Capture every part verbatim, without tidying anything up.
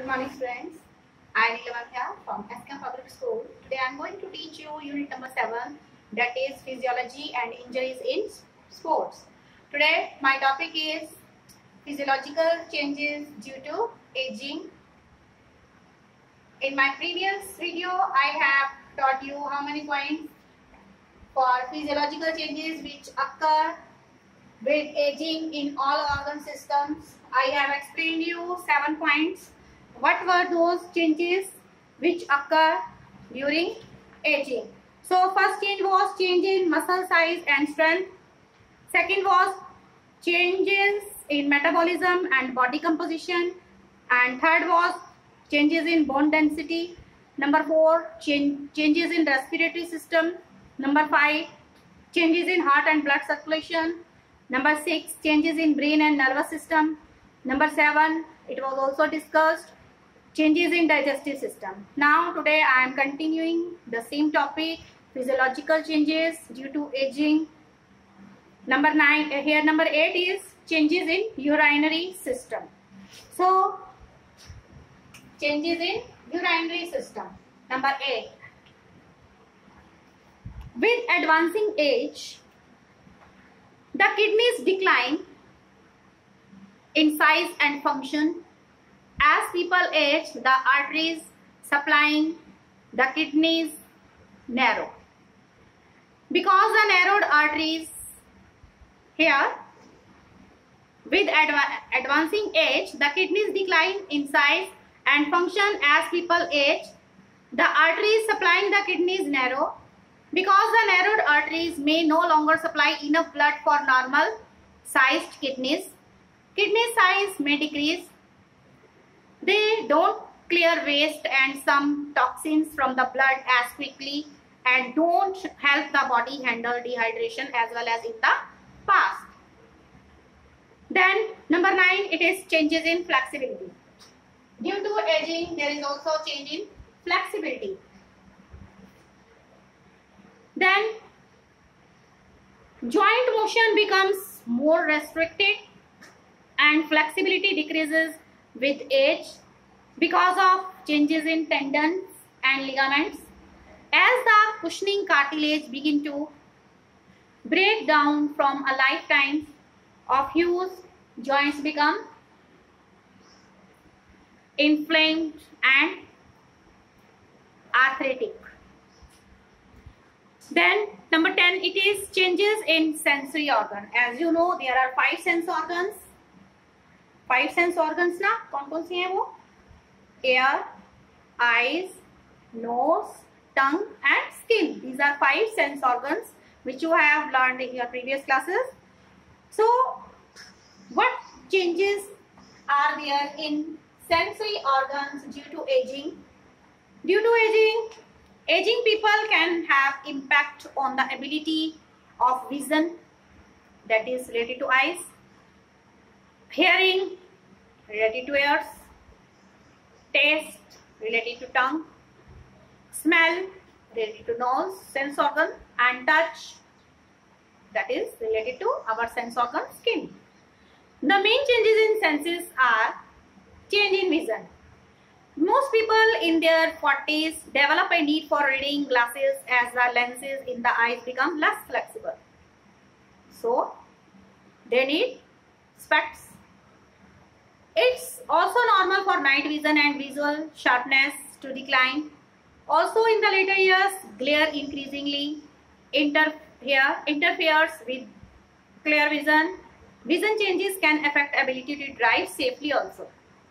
morning students. I am Nilavanya from S K M Public School. Today I am going to teach you unit number seven, that is physiology and injuries in sports. Today my topic is physiological changes due to aging. In my previous video I have taught you how many points for physiological changes which occur with aging in all organ systems. I have explained you seven points. What were those changes which occur during aging? So first change was change in muscle size and strength. Second was changes in metabolism and body composition. And third was changes in bone density. Number four, change, changes in respiratory system. Number five, changes in heart and blood circulation. Number six, changes in brain and nervous system. Number seven, it was also discussed, changes in digestive system. Now today I am continuing the same topic, physiological changes due to aging. Number nine, here number eight is changes in urinary system. So changes in urinary system. Number eight, with advancing age, the kidneys decline in size and function. As people age, the arteries supplying the kidneys narrow. Because the narrowed arteries here, with adva advancing age, the kidneys decline in size and function as people age. The arteries supplying the kidneys narrow. Because the narrowed arteries may no longer supply enough blood for normal sized kidneys, kidney size may decrease. They don't clear waste and some toxins from the blood as quickly and don't help the body handle dehydration as well as in the past. Then number nine, it is changes in flexibility. Due to aging, there is also change in flexibility. Then joint motion becomes more restricted and flexibility decreases with age because of changes in tendons and ligaments. As the cushioning cartilage begin to break down from a lifetime of use, joints become inflamed and arthritic. Then number ten, it is changes in sensory organ. As you know, there are five sense organs. Five sense organs ना कौन कौन सी हैं वो? Ear, eyes, nose, tongue and skin. These are five sense organs which you have learned in your previous classes. So what changes are there in sensory organs due to aging? Due to aging, aging people can have impact on the ability of vision, that is related to eyes, hearing related to ears, taste related to tongue, smell related to nose, sense organ, and touch, that is related to our sense organ, skin. The main changes in senses are change in vision. Most people in their forties develop a need for reading glasses as the lenses in the eyes become less flexible. So they need specs. It's also normal for night vision and visual sharpness to decline. Also in the later years, glare increasingly interfere, interferes with clear vision. Vision changes can affect ability to drive safely also.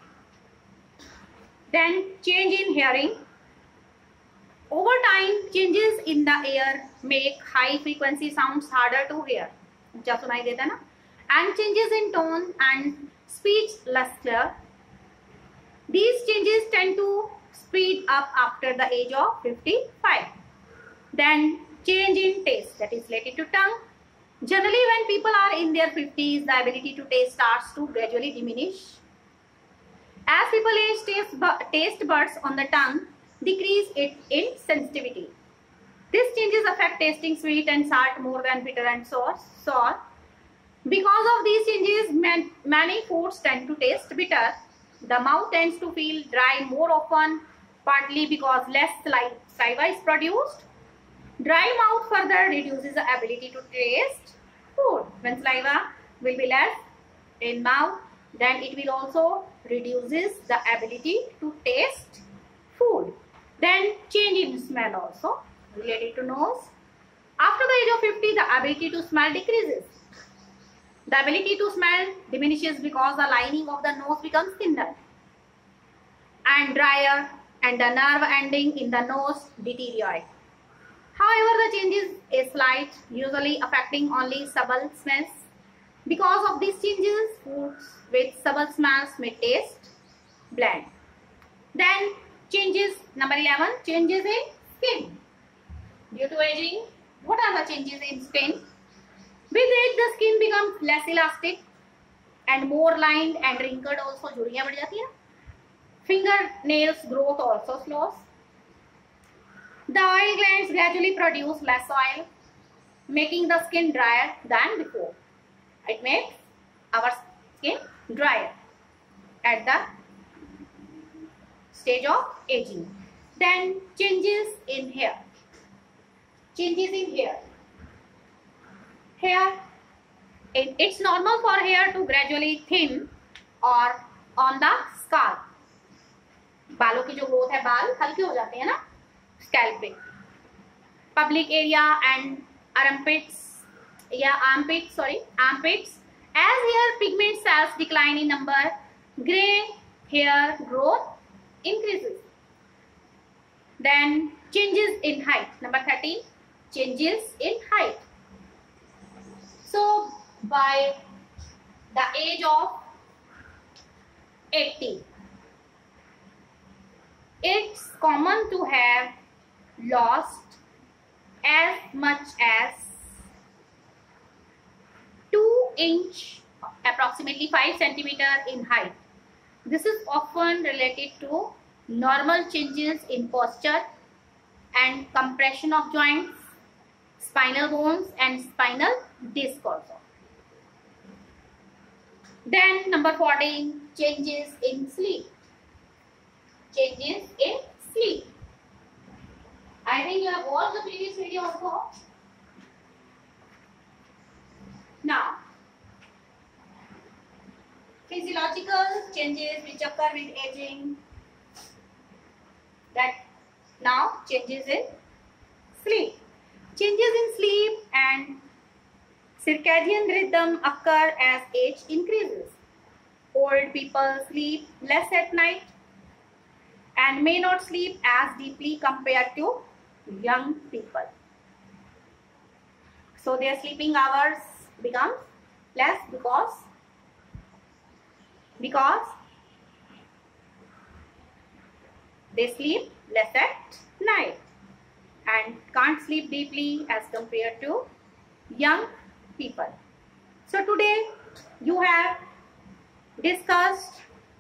Then change in hearing. Over time, changes in the ear make high frequency sounds harder to hear. ऊंचा सुनाई देता है ना? And changes in tone and speech less clear. These changes tend to speed up after the age of fifty-five. Then change in taste, that is related to tongue. Generally, when people are in their fifties, the ability to taste starts to gradually diminish. As people age, taste, taste buds on the tongue decrease it in sensitivity. These changes affect tasting sweet and salt more than bitter and sour. Because of these changes, man, many foods tend to taste bitter. The mouth tends to feel dry more often, partly because less saliva is produced. Dry mouth further reduces the ability to taste food. When saliva will be less in mouth, then it will also reduces the ability to taste food. Then change in smell also related to nose. After the age of fifty, the ability to smell decreases. The ability to smell diminishes because the lining of the nose becomes thinner and drier, and the nerve ending in the nose deteriorate. However, the change is slight, usually affecting only subtle smells. Because of these changes, foods with subtle smells may taste bland. Then changes, number eleven, changes in skin. Due to aging, what are the changes in skin? With age, the skin becomes less elastic and more lined and wrinkled also. झुर्रियां बढ़ जाती हैं. Fingernails growth also slows. The oil glands gradually produce less oil, making the skin drier than before. It makes our skin drier at the stage of aging. Then changes in hair. Changes in hair. Hair, it, it's normal for hair to gradually thin or on the scalp. बालों की जो growth है, बाल हल्के हो जाते हैं ना स्कैल्प पे. Public area and armpits, yeah, armpits, sorry, armpits. As hair pigment cells decline in number, gray hair growth increases. Then changes in height. Number thirteen, changes in height. So by the age of eighty, it's common to have lost as much as two inch, approximately five centimeter in height. This is often related to normal changes in posture and compression of joints, spinal bones and spinal disc also. Then number fourteen, changes in sleep. Changes in sleep. I think you have watched the previous video also. Now, physiological changes which occur with aging. That now changes in sleep. Changes in sleep and circadian rhythm occur as age increases. Old people sleep less at night and may not sleep as deeply compared to young people. So their sleeping hours become less because because they sleep less at night and can't sleep deeply as compared to young people. So today you have discussed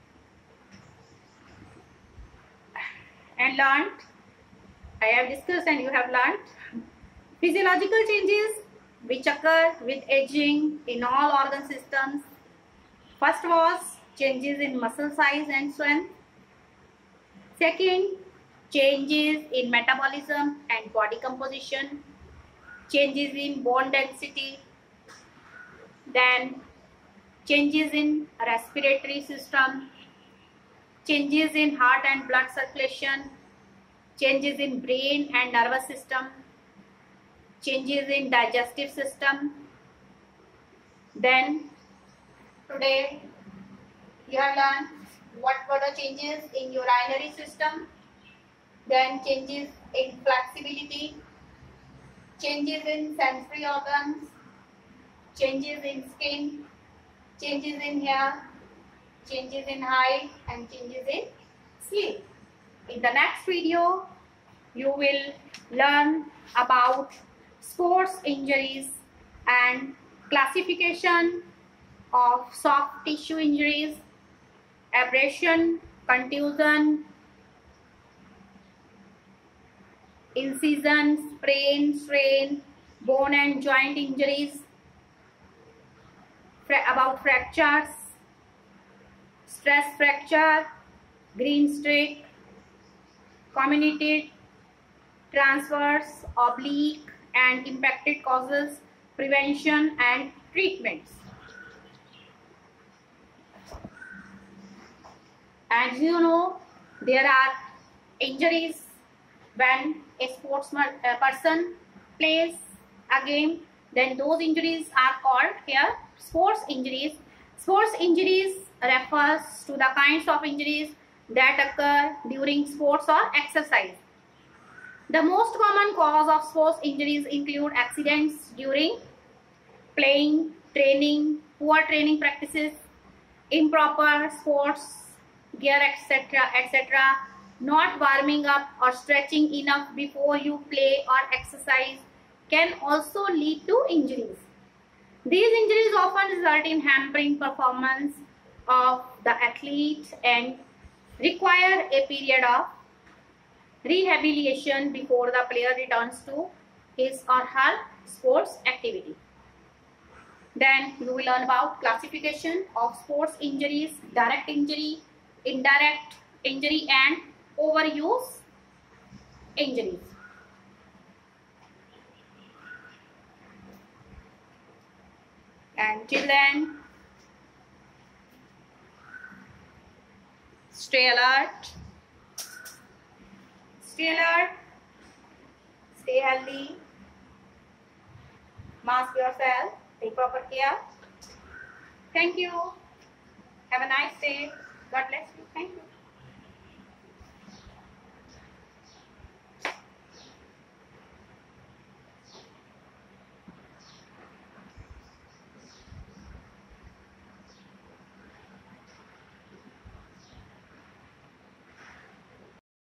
and learned, I have discussed and you have learned physiological changes which occur with aging in all organ systems. First was changes in muscle size and strength. Second, changes in metabolism and body composition. Changes in bone density. Then changes in respiratory system. Changes in heart and blood circulation. Changes in brain and nervous system. Changes in digestive system. Then today you have learned what were the changes in urinary system. Then changes in flexibility. Changes in sensory organs. Changes in skin. Changes in hair. Changes in height and changes in sleep. In the next video, you will learn about sports injuries and classification of soft tissue injuries, abrasion, contusion, incision, sprain, strain, bone and joint injuries, about fractures, stress fracture, green streak, comminuted transverse, oblique and impacted causes, prevention and treatments. As you know, there are injuries when a sportsman a person plays a game, then those injuries are called here sports injuries. Sports injuries refers to the kinds of injuries that occur during sports or exercise. The most common cause of sports injuries include accidents during playing, training, poor training practices, improper sports gear, etc, etc, not warming up or stretching enough before you play or exercise can also lead to injuries. These injuries often result in hampering performance of the athlete and require a period of rehabilitation before the player returns to his or her sports activity. Then you will learn about classification of sports injuries, direct injury, indirect injury and overuse injuries. And till then, stay alert, stay alert, stay healthy, mask yourself, take proper care. Thank you. Have a nice day. God bless you. Thank you.